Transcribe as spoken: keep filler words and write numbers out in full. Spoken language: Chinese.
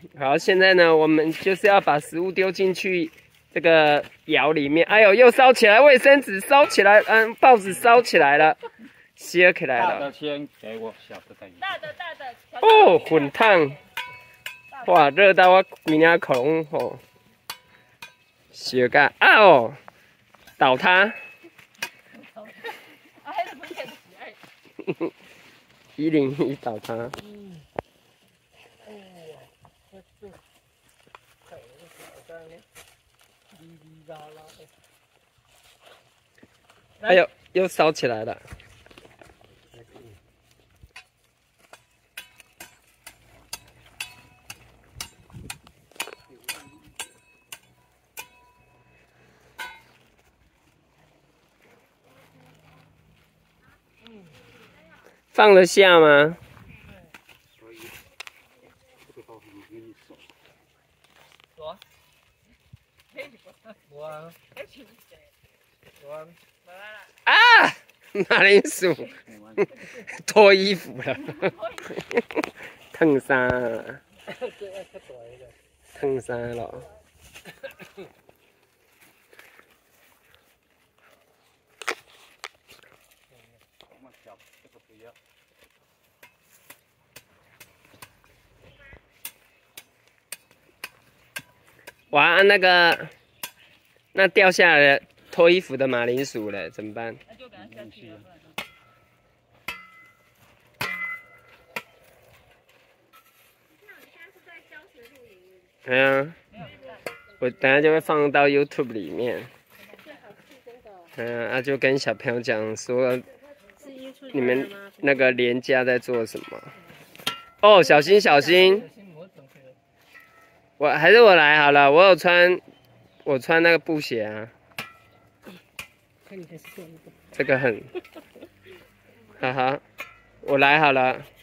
好，现在呢，我们就是要把食物丢进去这个窑里面。哎呦，又烧起来，卫生纸烧起来，嗯，报纸烧起来了，烧起来了。 大的先给我，小的再给你。 大的大的。 哦，滚烫！哇，热到我面仔口拢吼，烧甲啊哦，倒塌。 啊，迄个本钱是爱。 一零一倒塌。 嗯。哎呀，这这，看我这小张呢，哩哩啦啦的。 哎呦，又烧起来了。放得下吗？ 所以这个包很容易熟。 我。我啊。我啊。 啊！马铃薯脱衣服了，烫衫了，烫衫了。哇，那个，那掉下来了脱衣服的马铃薯了，怎么办？ 那就给它下去了。 对啊，我等下就会放到 YouTube 里面。嗯，啊，就跟小朋友讲说，你们那个连假在做什么？哦，小心小心！我还是我来好了，我有穿，我穿那个布鞋啊。这个很，哈哈，我来好了。